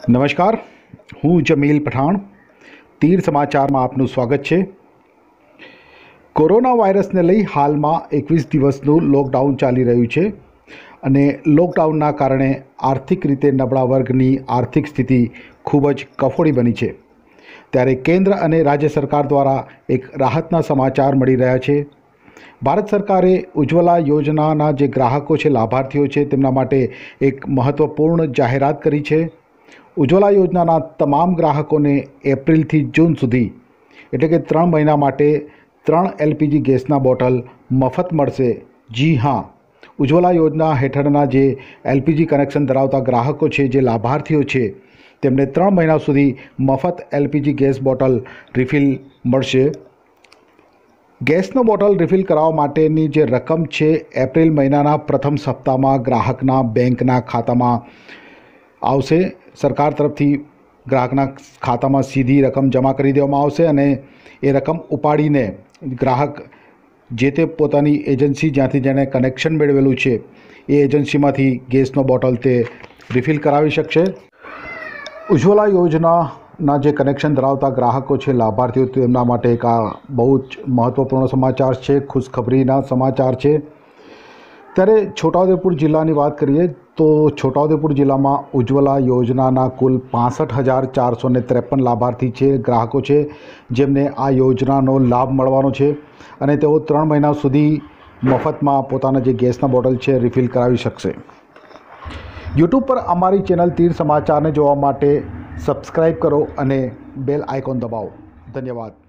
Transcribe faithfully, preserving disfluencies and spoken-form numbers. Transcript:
નમસ્કાર, હું જમીલ પઠાણ. તીર સમાચારમાં આપનું સ્વાગત છે. કોરોના વાયરસને લઈ હાલમાં એકવીસ દિવસનું લોકડાઉન ચાલી રહ્યું છે અને લોકડાઉનના કારણે આર્થિક રીતે નબળા વર્ગની આર્થિક સ્થિતિ ખૂબ જ કફોડી બની છે. ત્યારે કેન્દ્ર અને રાજ્ય સરકાર દ્વારા એક રાહતના સમાચાર મળી રહ્યા છે. ભારત સરકારે ઉજ્જવલા યોજનાના જે ગ્રાહકો છે, લાભાર્થીઓ છે, તેમના માટે એક મહત્ત્વપૂર્ણ જાહેરાત કરી છે. ઉજ્જવલા યોજનાના તમામ ગ્રાહકોને એપ્રિલથી જૂન સુધી એટલે કે ત્રણ મહિના માટે ત્રણ એલપીજી ગેસના બોટલ મફત મળશે. જી હા, ઉજ્જવલા યોજના હેઠળના જે એલપીજી કનેક્શન ધરાવતા ગ્રાહકો છે, જે લાભાર્થીઓ છે, તેમને ત્રણ મહિના સુધી મફત એલપીજી ગેસ બોટલ રિફિલ મળશે. ગેસનો બોટલ રિફિલ કરાવવા માટેની જે રકમ છે, એપ્રિલ મહિનાના પ્રથમ સપ્તાહમાં ગ્રાહકના બેંકના ખાતામાં આવશે. સરકાર તરફથી ગ્રાહકના ખાતામાં સીધી રકમ જમા કરી દેવામાં આવશે અને એ રકમ ઉપાડીને ગ્રાહક જે તે પોતાની એજન્સી જ્યાંથી જેણે કનેક્શન મેળવેલું છે એ એજન્સીમાંથી ગેસનો બોટલ તે રિફિલ કરાવી શકશે. ઉજ્જવલા યોજનાના જે કનેક્શન ધરાવતા ગ્રાહકો છે, લાભાર્થીઓ, તેમના માટે એક આ બહુ જ મહત્ત્વપૂર્ણ સમાચાર છે, ખુશખબરીના સમાચાર છે. ત્યારે છોટાઉદેપુર જિલ્લાની વાત કરીએ તો છોટાઉદેપુર જિલ્લામાં ઉજ્જવલા યોજનાના કુલ પાસઠ હજાર ચારસો ને ત્રેપન લાભાર્થી છે, ગ્રાહકો છે, જેમને આ યોજનાનો લાભ મળવાનો છે અને તેઓ ત્રણ મહિના સુધી મફતમાં પોતાના જે ગેસના બોટલ છે રિફિલ કરાવી શકશે. યુટ્યુબ પર અમારી ચેનલ તીર સમાચારને જોવા માટે સબસ્ક્રાઈબ કરો અને બેલ આઇકોન દબાવો. ધન્યવાદ.